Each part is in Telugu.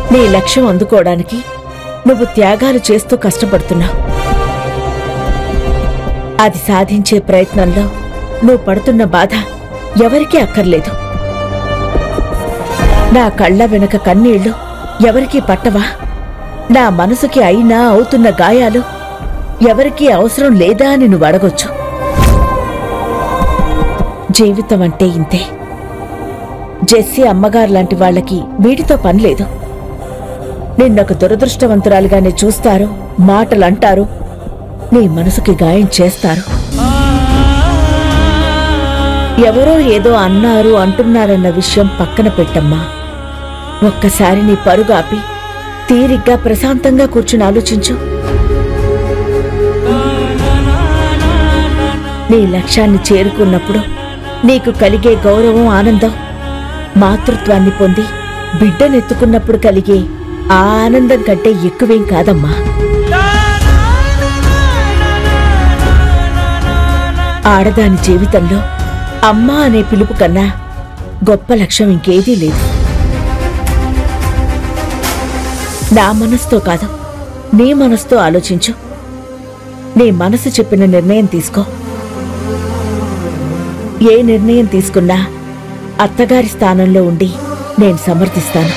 నీ లక్ష్యం అందుకోవడానికి నువ్వు త్యాగాలు చేస్తూ కష్టపడుతున్నావు. అది సాధించే ప్రయత్నంలో నువ్వు పడుతున్న బాధ ఎవరికీ అక్కర్లేదు. నా కళ్ళ వెనుక కన్నీళ్లు ఎవరికీ పట్టవా? నా మనసుకి అయినా అవుతున్న గాయాలు ఎవరికీ అవసరం లేదా అని నువ్వు అడగొచ్చు. జీవితం అంటే ఇంతే. జెస్సీ అమ్మగారు లాంటి వాళ్ళకి వీటితో పనిలేదు. నిన్నొక దురదృష్టవంతురాలుగానే చూస్తారు, మాటలంటారు, నీ మనసుకి గాయం చేస్తారు. ఎవరో ఏదో అన్నారు అంటున్నారన్న విషయం పక్కన పెట్టమ్మా. ఒక్కసారి నీ పరుగాపి తీరిగ్గా ప్రశాంతంగా కూర్చుని ఆలోచించు. నీ లక్ష్యాన్ని చేరుకున్నప్పుడు నీకు కలిగే గౌరవం, ఆనందం మాతృత్వాన్ని పొంది బిడ్డనెత్తుకున్నప్పుడు కలిగే ఆ ఆనందం కంటే ఎక్కువేం కాదమ్మా. ఆడదాని జీవితంలో అమ్మా అనే పిలుపు కన్నా గొప్ప లక్ష్యం ఇంకేదీ లేదు. నా మనసుతో కాదు, నీ మనసుతో ఆలోచించు. నీ మనసు చెప్పిన నిర్ణయం తీసుకో. ఏ నిర్ణయం తీసుకున్నా అత్తగారి స్థానంలో ఉండి నేను సమర్థిస్తాను.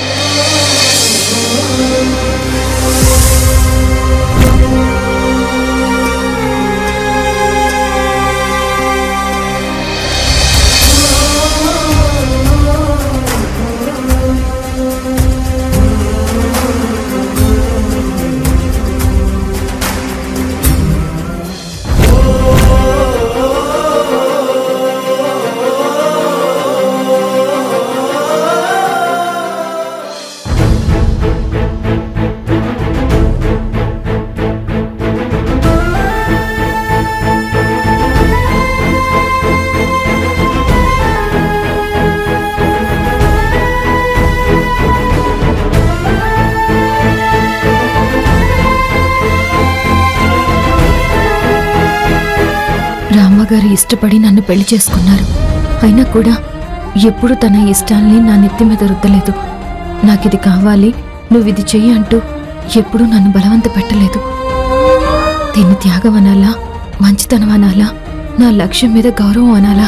రామ్మగారు ఇష్టపడి నన్ను పెళ్లి చేసుకున్నారు. అయినా కూడా ఎప్పుడు తన ఇష్టాల్ని నా నెత్తి మీద రుద్దలేదు. నాకిది కావాలి, నువ్విది చెయ్యి అంటూ ఎప్పుడూ నన్ను బలవంత పెట్టలేదు. దీన్ని త్యాగం అనాలా, మంచితనం అనాలా, నా లక్ష్యం మీద గౌరవం అనాలా?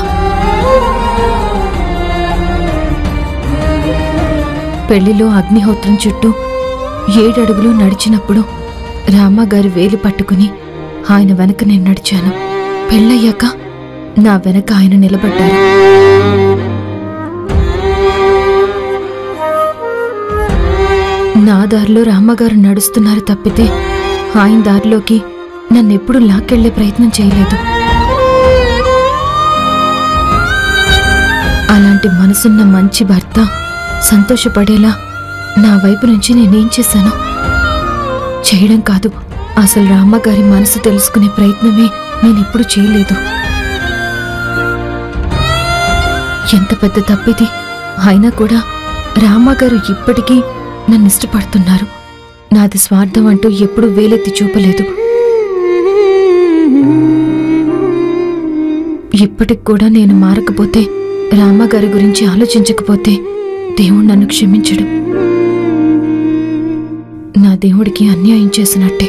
పెళ్లిలో అగ్నిహోత్రం చుట్టూ 7 అడుగులు నడిచినప్పుడు రామ్మగారి వేలు పట్టుకుని ఆయన వెనక నేను నడిచాను. పెళ్ళయ్యాక నా వెనక ఆయన నిలబడ్డారు. నా దారిలో రామ్మగారు నడుస్తున్నారు తప్పితే ఆయన దారిలోకి నన్నెప్పుడు లాక్కెళ్లే ప్రయత్నం చేయలేదు. అలాంటి మనసున్న మంచి భర్త సంతోషపడేలా నా వైపు నుంచి నేనేం చేశాను? చేయడం కాదు, అసలు రామ్మగారి మనసు తెలుసుకునే ప్రయత్నమే నేనెప్పుడు చేయలేదు. ఎంత పెద్ద తప్పిది అయినా కూడా రామ్మగారు ఇప్పటికీ నన్ను ఇష్టపడుతున్నారు. నాది స్వార్థం అంటూ ఎప్పుడూ వేలెత్తి చూపలేదు. ఇప్పటికి కూడా నేను మారకపోతే, రామ్మగారి గురించి ఆలోచించకపోతే దేవుడు నన్ను క్షమించడు. నా దేవుడికి అన్యాయం చేసినట్టే.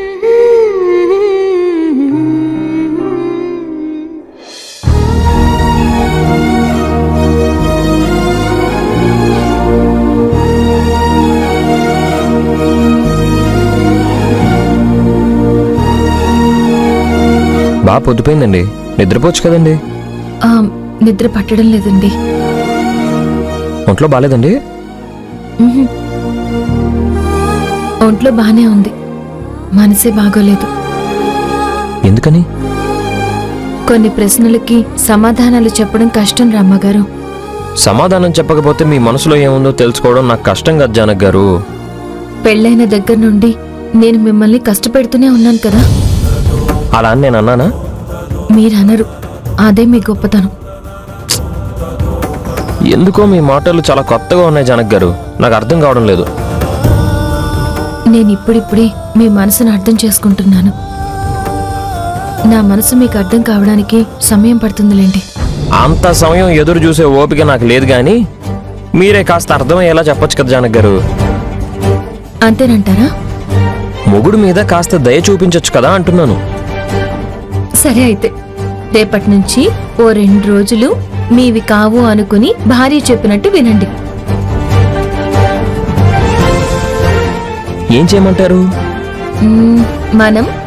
బాగా పొద్దుపోయిందండి, నిద్రపోవచ్చు కదండి. నిద్ర పట్టడం లేదండి. ఒంట్లో బాలేదండి? ఒంట్లో బానే ఉంది, మనసే బాగోలేదు. ఎందుకని? కొన్ని ప్రశ్నలకి సమాధానాలు చెప్పడం కష్టం రామ్మగారు. సమాధానం చెప్పకపోతే మీ మనసులో ఏముందో తెలుసుకోవడం నాకు కష్టం కదా జానక్ గారు. పెళ్ళైన దగ్గర నుండి నేను మిమ్మల్ని కష్టపెడుతూనే ఉన్నాను కదా. అలా అని నేను అన్నానా? మీరనరు, అదే మీ గొప్పతనం. ఎందుకో మీ మాటలు చాలా కొత్తగా ఉన్నాయి జానక్ గారు, నాకు అర్థం కావడం లేదు. నేను ఇప్పుడిప్పుడే మీ మనసును అర్థం చేసుకుంటున్నాను. నా మనసు మీకు అర్థం కావడానికి సమయం పడుతుందిలేండి. అంత సమయం ఎదురు చూసే ఓపిక నాకు లేదు, కానీ మీరే కాస్త అర్థమయ్యేలా చెప్పొచ్చు కదా జానక్ గారు. అంతేనంటారా? మొగుడు మీద కాస్త దయ చూపించొచ్చు కదా అంటున్నాను. సరే అయితే రేపటి నుంచి ఓ 2 రోజులు మీవి కావు అనుకుని భార్య చెప్పినట్టు వినండి. ఏం చేయమంటారు? మనం